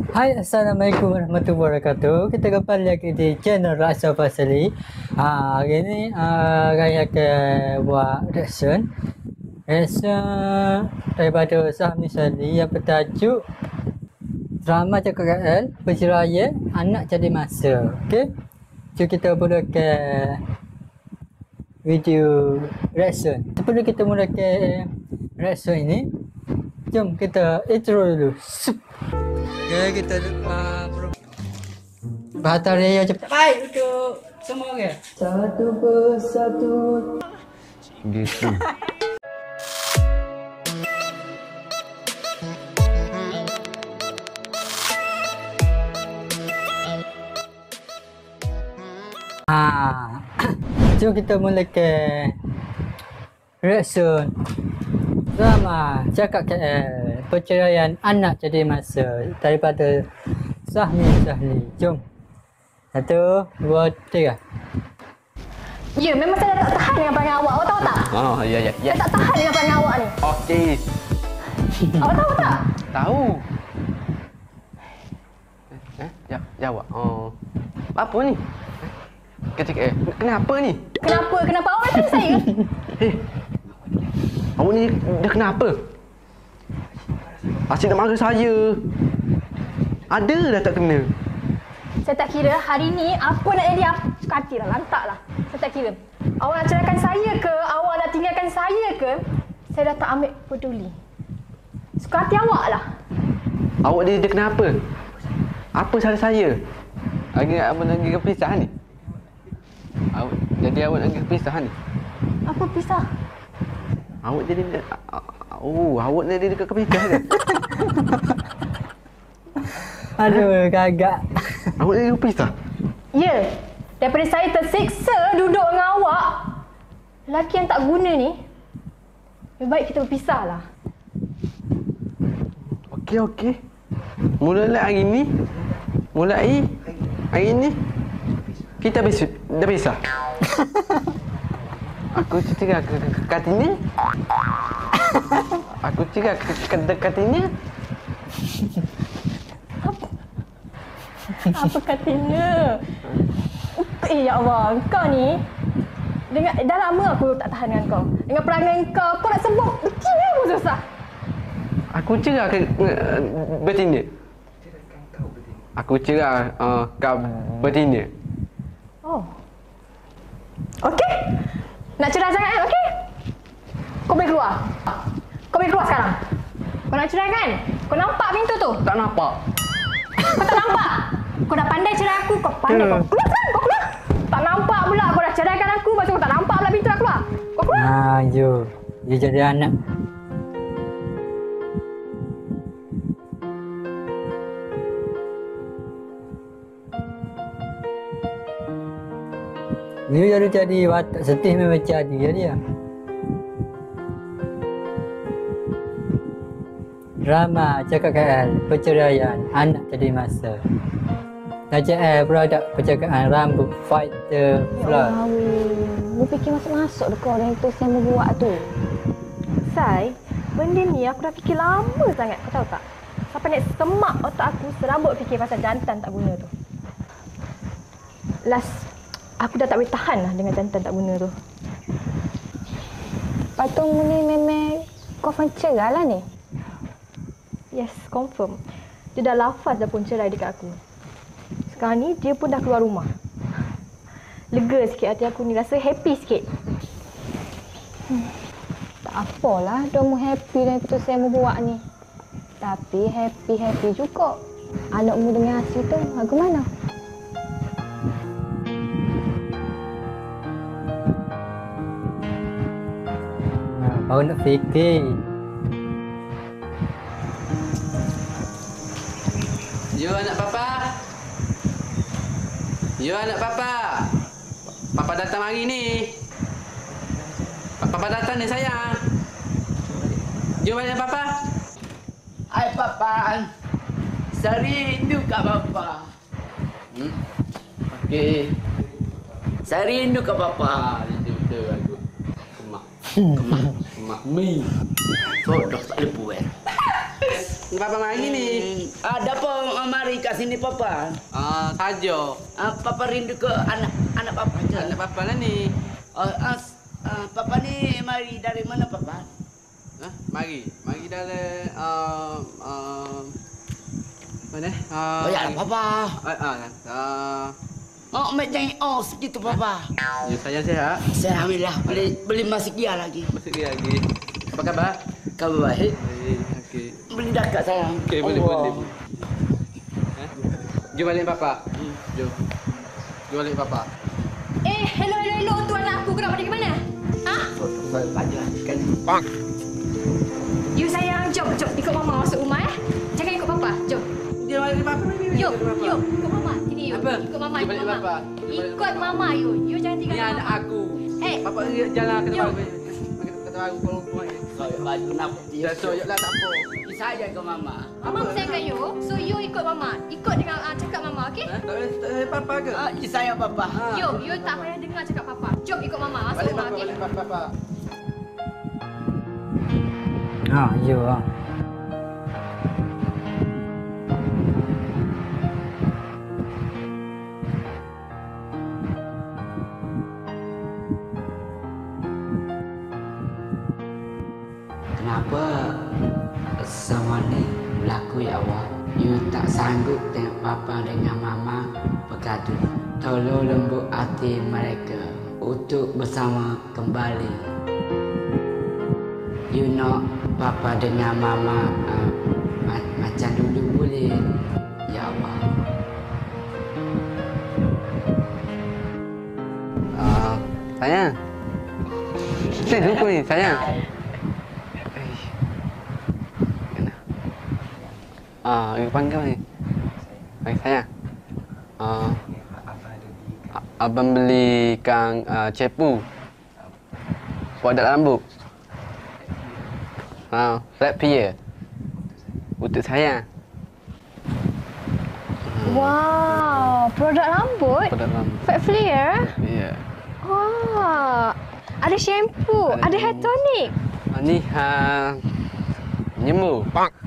Hai, Assalamualaikum warahmatullahi wabarakatuh. Kita kembali lagi di channel Rasa Fasali. Hari ni Raya akan buat reaction daripada Sahmi Sali yang bertajuk Drama Cakap KL Perceraian Anak Jadi Masa. Okey. Jom kita mulakan video reaction. Sebelum kita mulakan reaction ini, jom kita intro dulu. Okay, kita Bahagia Raya cepat. Baik untuk semua orang. Satu persatu. Gitu. Jom kita mulakan reaction drama Cakap KL Perceraian Anak Jadi Masa daripada Sahmi Sali. Jom. 1, 2, 3. Ya, memang saya tak tahan dengan perangai awak. Awak tahu tak? Oh, ya. Saya tak tahan dengan perangai awak ni. Okey. Awak tahu tak? Tahu. Jawab. Oh. Apa ni? Kenapa ni? Kenapa awak nak tanya saya ke? Awak ni dah kenapa? Asyik nak marah saya. Ada dah tak kena. Saya tak kira hari ni apa nak jadi apa. Suka hati lah, lantak lah. Saya tak kira. Awak nak ceraikan saya ke, awak nak tinggalkan saya ke, saya dah tak ambil peduli. Suka hati awak lah. Awak dia kenapa? Apa salah saya? Awak nak kepisah ni? Jadi awak nak kepisah ni? Apa pisah? Awak jadi awak nak jadi kepisah ke? Aduh, gagak. Awak jadi kepisah? Ya. Daripada saya tersiksa duduk dengan awak, lelaki yang tak guna ni, lebih baik kita berpisah lah. Okey. Mulai hari ni kita dah pisah. Aku cerita katanya. Aku cerita katanya. Apa katanya? Ya Allah, kau ni dah lama aku tak tahan dengan kau. Dengan perangai kau nak sebut betina pun susah. Aku cerah betina. Aku cerah kau betina. Oh. Okey. Nak cerai sangat kan? Okey. Kau boleh keluar. Kau boleh keluar sekarang. Kau nak cerai kan? Kau nampak pintu tu? Tak nampak. Kau tak nampak? Kau dah pandai cerai aku, kau pandai. Kau keluar sekarang, kau keluar. Tak nampak pula kau dah ceraikan aku, lepas tu kau tak nampak pula pintu nak keluar. Kau keluar. Dia jadi anak. Dia jadi watak setih memang jadi dia. Drama Cakap KL Perceraian Anak Jadi Masa. Kerajaan produk percakapan rambut Fighter Plus. Mu fikir masuk-masuk kau dengan itu yang mu buat tu. Sai, benda ni aku dah fikir lama sangat, kau tahu tak? Sampai nak semak otak aku serabut fikir pasal jantan tak guna tu. Last, aku dah tak boleh tahan lah dengan jantan tak guna tu. Patung mu ni memang confirm cerai lah ni? Yes, confirm. Dia dah lafaz dah pun cerai dekat aku. Sekarang ni dia pun dah keluar rumah. Lega sikit hati aku ni, rasa happy sikit. Tak apalah, dah mu happy dengan keputusan yang mu buat ni. Tapi happy juga. Anak mu dengan hasil tu, bagaimana? Baru nak fikir. Yo anak papa. Papa datang hari ni. Papa datang ni sayang. Yo anak papa. Hai papa. Saya rindu kat papa. Okey. Saya rindu kat papa. Rindu aku. Kemak. Mi. So, dah tak lepu Papa mari ni. Ada apa Omar kat sini papa. Saja. Papa rindu ke anak papa je. Anak papa lah ni. Papa ni mari dari mana papa? Mari dari mana? Ya papa. Macam segitu papa. Ya saya sihat. Saya alhamdulillah beli masih gia lagi. Masih lagi. Apa khabar? Khabar baik. Okey. Beli dekat saya. Okey, boleh. Jom balik papa. Jom balik papa. Hello. Tu anak aku kena pergi ke mana? Ha? Pajak kan. You sayang, jom. Ikut mama masuk rumah Jangan ikut papa. Jom. Dia balik papa ni. Yuk. Ikut mama. Sini you. Apa? Ikut mama. Balik papa. Ikut mama you. You jangan tinggal Ni anak aku. Papa jalan ke tempat aku kalau rumah ni. Baju nak. Dah soyoklah tak apa. Saya ke mama. Mama sayangkan you. So you ikut mama. Ikut dengan cakap mama, okey? Tak ada papa ke? Saya papa. You tak payah dengar cakap papa. Jom ikut mama masuk Balik rumah, papa, okey? balik papa. Ya. Kenapa semua ni berlaku ya Allah? You tak sanggup tengok papa dengan mama bergaduh. Tolong lembut hati mereka untuk bersama kembali. You nak papa dengan mama macam dulu boleh? Ya Allah. Sayang. Saya lupa ni, sayang. Ibu panggil ni. Sayang. Abang belikan cepu produk rambut. Flat pier. Untuk saya. Wow, produk rambut? Produk rambut. Fat Flare? Ya. Wah, ada shampoo, ada hair tonic. Ni nyembuh.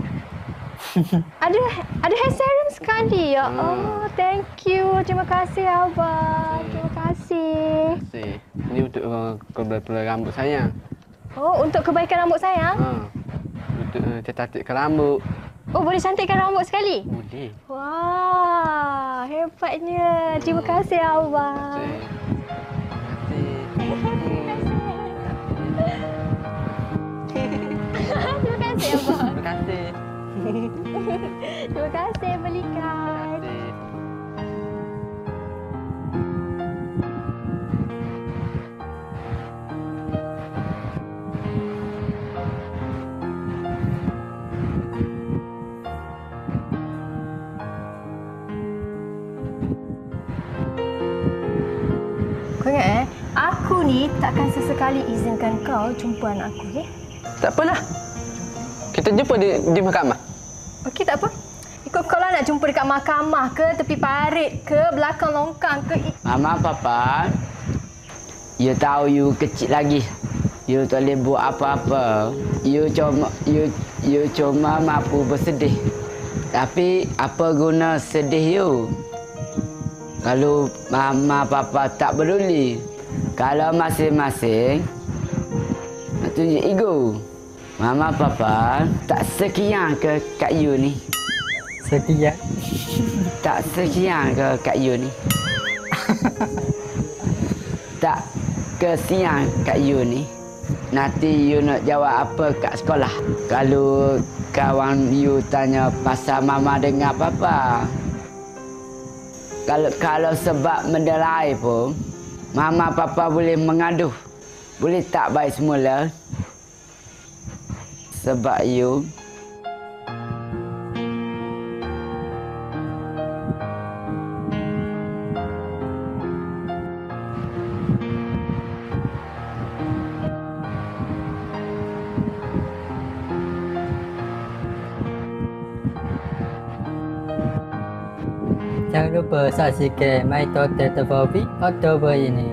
Ada hair serum sekali ya. Oh, thank you. Terima kasih abang. Terima kasih. Ini untuk kebaikan rambut saya. Oh, untuk kebaikan rambut saya? Untuk cantikkan rambut. Oh, boleh cantikkan rambut sekali? Boleh. Wah, hebatnya. Terima kasih abang. Terima kasih abang. Terima kasih. Terima kasih belikan. Kau ingat aku ni takkan sesekali izinkan kau jumpa anak aku, okey? Tak apalah. Kita jumpa di mahkamah. Okey, tak apa. Ikut kau lah nak jumpa dekat mahkamah ke, tepi parit ke, belakang longkang ke. Mama, papa, you tahu you kecil lagi. You tak boleh buat apa-apa. You cuma mampu bersedih. Tapi apa guna sedih you? Kalau mama, papa tak peduli. Kalau masing-masing nak tunjuk ego. Mama, papa tak sekian ke kat you ni? Sekian. Tak sekian ke kat you ni? Tak kesian kat you ni? Nanti you nak jawab apa kat sekolah? Kalau kawan you tanya pasal mama dengan papa. Kalau sebab mendelai pun, mama papa boleh mengaduh. Boleh tak baik semula? Sebab you. Jangan lupa saksikan My Total Terfobi Oktober ini.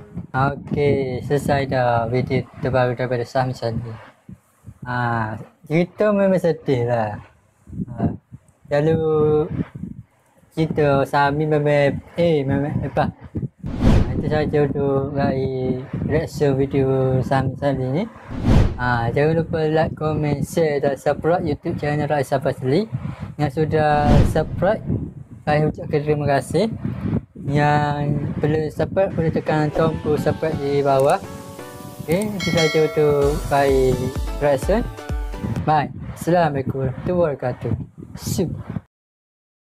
Okey, selesai dah video terbaru daripada Sami Sandi. cerita memang sedih lah. Lalu cerita Sami memang apa? Itu saja untuk reaction video Sami kali ni. Jangan lupa like, komen, share dan subscribe YouTube channel Raisa Fazli. Yang sudah subscribe, saya ucapkan terima kasih. Yang belum subscribe, boleh tekan tombol subscribe di bawah. Okay, itu saja untuk reaction. Bye. Assalamualaikum warahmatullahi wabarakatuh.